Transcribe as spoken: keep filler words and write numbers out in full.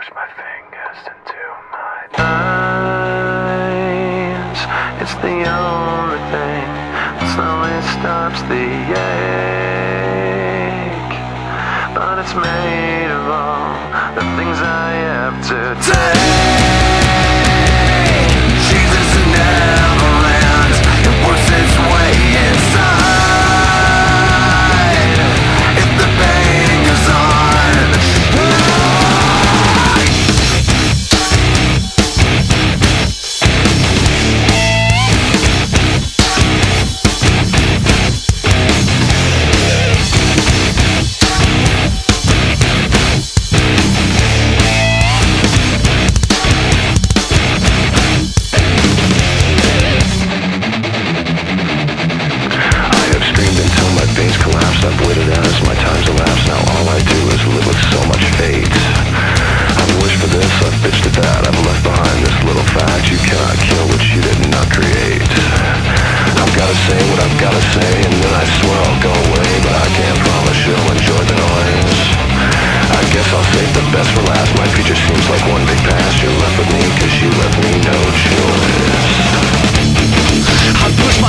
push my fingers into my eyes. It's the only thing that slowly stops the ache. But it's made of all the things I have to take. Jesus in Neverland, it works its way inside. If the pain goes on, I've waited as my time's elapsed. Now all I do is live with so much fate. I've wished for this, I've bitched at that. I've left behind this little fact: you cannot kill what you did not create. I've gotta say what I've gotta say, and then I swear I'll go away. But I can't promise you'll enjoy the noise. I guess I'll save the best for last. My future seems like one big past. You're left with me cause you left me no choice. I push